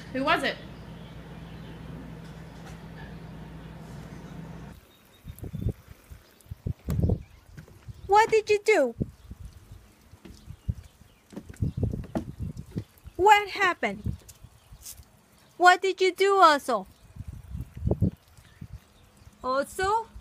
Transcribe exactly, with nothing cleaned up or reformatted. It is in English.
Who was it? What did you do? What happened? What did you do also? Also?